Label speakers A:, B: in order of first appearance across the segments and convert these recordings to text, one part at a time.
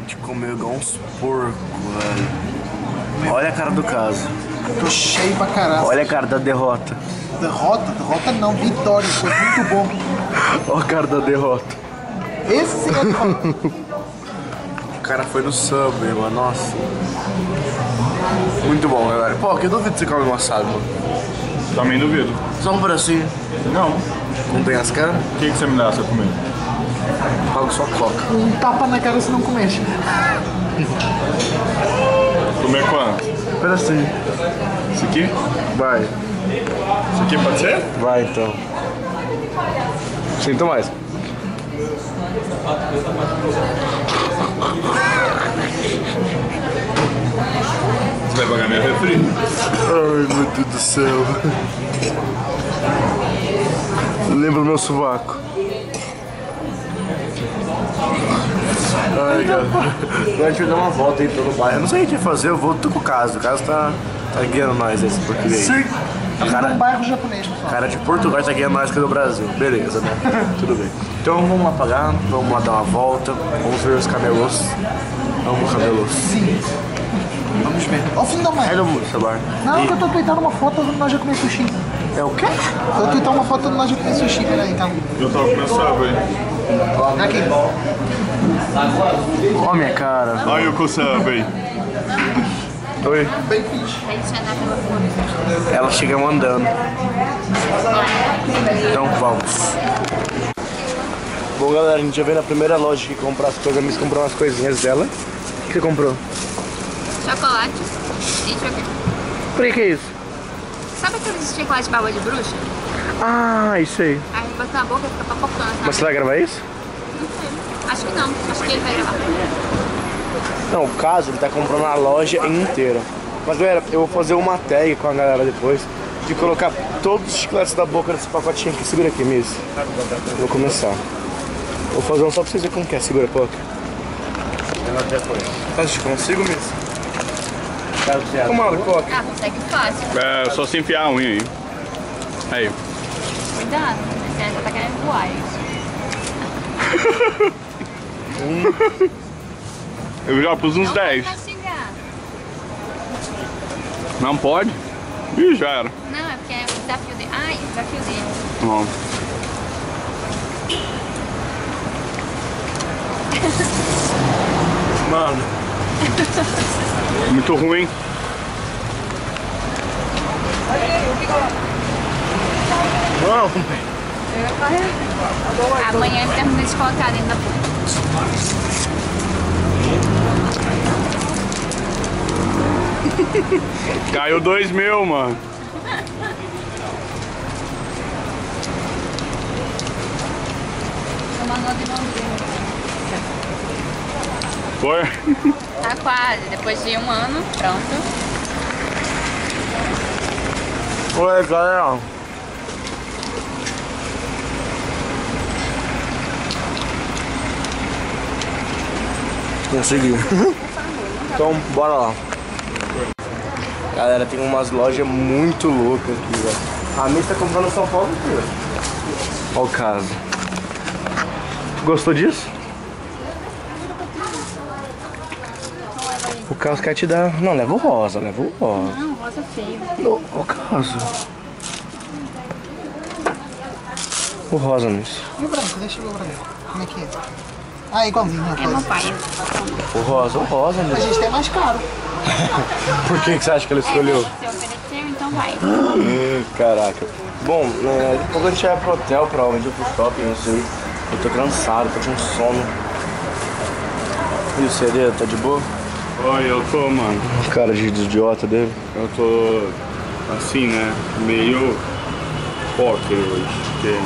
A: gente comeu igual uns porcos, velho. Olha a cara do caso.
B: Tô cheio pra caralho.
A: Olha a cara da derrota.
B: Derrota? Derrota não, vitória. Foi muito bom.
A: Olha a cara da derrota.
B: Esse sim é derrota.
A: O cara foi no Subway, mano. Nossa. Muito bom, galera. Pô, que duvido que você come um assado, mano.
C: Também duvido.
A: Só um pedacinho.
C: Não.
A: Não tem as caras?
C: O que você me dá se eu comer?
A: Pago só coca.
B: Um tapa na cara se não comexe.
C: Comer quanto?
A: Um pedacinho.
C: Isso aqui?
A: Vai.
C: Isso aqui pode ser?
A: Vai, então. Sinto mais.
C: Você vai pagar meu refri?
A: Ai, meu Deus do céu. Lembra o meu sovaco. Ai, galera. A gente vai dar uma volta aí pelo bairro. Eu não sei o que a gente vai fazer, eu vou com o Caso. O Caso tá guiando nós esse português.
B: Sim.
A: Cara,
B: Um bairro japonês, pessoal.
A: cara de Portugal tá guiando nós que é do Brasil. Beleza, né? Tudo bem. Então vamos lá pagar, vamos lá dar uma volta, vamos ver os camelos. Vamos, camelos.
B: Sim. Vamos ver. Ó o fim da mãe.
A: Aí no celular.
B: Não, que eu tô tweetando uma foto do Nós Já Comer Sushi.
A: É o quê?
B: Eu tô tweetando uma foto do Nós Já Comer Sushi, peraí, então.
C: Eu tava comendo Subway.
B: Aqui.
A: Ó minha cara.
C: Olha o Subway.
A: Oi.
B: Bem fixe.
A: Ela chega mandando. Então vamos. Bom, galera, a gente já veio na primeira loja que comprar as coisas. A Miss comprou umas coisinhas dela. O que você comprou?
D: Chocolate e chocolate.
A: Por que é isso?
D: Sabe aqueles chocolate de baba de bruxa?
A: Ah, isso aí.
D: Aí bota na boca e fica papocando, sabe?
A: Mas você vai gravar isso?
D: Não sei. Acho que não. Acho que ele vai gravar.
A: Não, o Caso, ele tá comprando a loja inteira. Mas, galera, eu vou fazer uma tag com a galera depois de colocar todos os chicletes da boca nesse pacotinho aqui. Segura aqui, Miss. Vou começar. Vou fazer um só pra vocês verem como que é. Segura, pouco. Acho que consigo, Miss? Como abre, Coca?
D: Ah, consegue fácil.
C: É, só se enfiar a unha aí. Aí.
D: Cuidado, você ainda tá querendo voar.
C: Eu já pus uns
D: Não
C: 10.
D: pode mastigar.
C: Não pode? Ih, já era.
D: Não, é porque é o desafio dele. Ai, o desafio dele.
C: Não.
A: Mano.
C: Muito ruim.
A: Não.
D: Amanhã ele termina de colocar dentro da boca.
C: Caiu 2.000, mano.
D: Mandou de mão dele.
C: Foi?
D: Tá quase. Depois de 1 ano, pronto.
A: Oi, galera. Consegui. Então, bora lá. Galera, tem umas lojas muito loucas aqui, velho. A Miss tá comprando São Paulo inteiro. Olha o caso. Gostou disso? O caso quer te dar... Não, leva o rosa, leva o rosa.
D: Não, rosa feio.
A: Não, o caso. O rosa, Miss.
B: E o branco? Deixa eu ver o branco. Como é que é? Ah, igualzinho, né?
D: É meu pai.
A: O rosa,
B: A
A: Miss.
B: gente tem mais caro.
A: Por que você acha que ela escolheu?
D: Se ofereceu, então vai.
A: Caraca. Bom, depois a gente vai pro hotel, provavelmente pro shopping, não sei. Eu tô cansado, tô com sono. E o CD, tá de boa?
C: Oi, eu tô, mano.
A: Cara de idiota dele.
C: Eu tô assim, né? Meio poker hoje. Porque...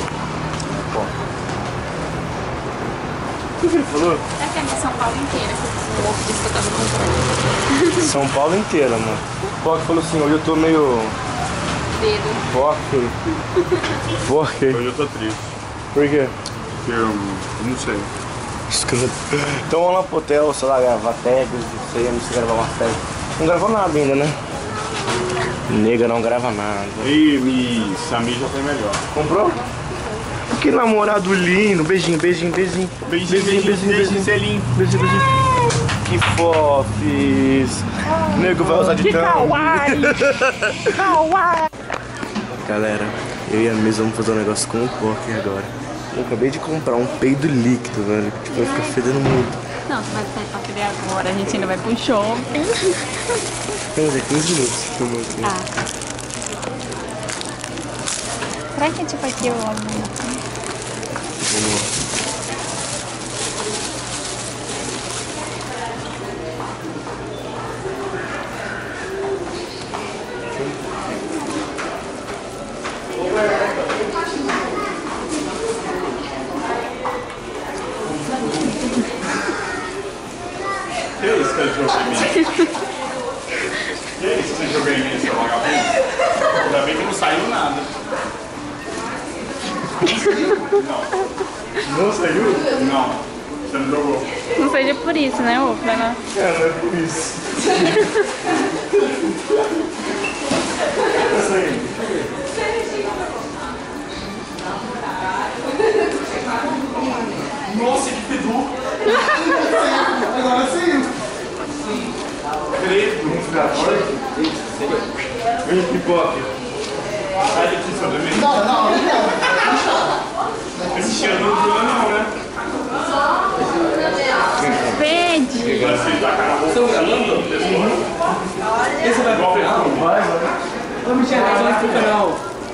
A: O que ele falou?
D: Essa é a minha São Paulo inteira, que o ovo disse que eu tava comprando.
A: São Paulo inteira, mano. O Poc falou assim, hoje eu tô meio...
D: Dedo.
A: Poker.
C: Hoje eu tô triste.
A: Por quê?
C: Porque eu não sei.
A: Escroto. Então vamos lá pro hotel, sei lá, gravar tags, não sei, não sei gravar uma tag. Não gravou nada ainda, né? Nega não grava nada.
C: Ih, Miss, a minha já foi melhor.
A: Comprou? Que namorado lindo. Beijinho, beijinho, beijinho.
C: Beijinho, beijinho, beijinho, selinho.
A: Beijinho, beijinho. Que fofes. O nego vai usar de
D: Que
A: tanto.
D: kawaii! Kawaii!
A: Galera, eu e a Miss vamos fazer um negócio com o poker agora. Eu acabei de comprar um peido líquido, velho. Que vai ficar fedendo muito.
D: Não, você vai sair pra fazer agora, a gente ainda vai pro shopping.
A: Temos aí 15 minutos.
D: Ah. Será que é tipo aqui o
A: Vamos lá.
C: Que é isso que eu joguei nisso? Que é isso que você jogou em mim, seu vagabundo? Ainda bem que não saiu nada. Não.
A: Não saiu?
C: Não. Você não jogou.
D: Não seja por isso, né, ô, Fernando?
A: É, não é por isso. Tá saindo.
C: Nossa, que pedu!
B: Agora sim.
C: Credo!
A: Vem pipoca.
C: Sai daqui, seu bebê.
B: Não.
C: Esse cheiro não dura não, né?
D: Pede!
C: Você tá cara roupa. Estão gravando?
E: Esse vai pro canal?
A: Vai.
E: Vamos enxergar só pro canal.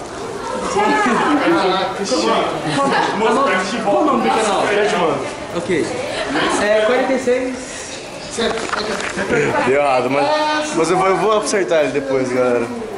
C: Moço, pega de
E: Qual o
C: volta.
E: nome do canal?
A: Mano.
E: Ok. É 46.
A: Deu errado, mas eu vou acertar ele depois, galera.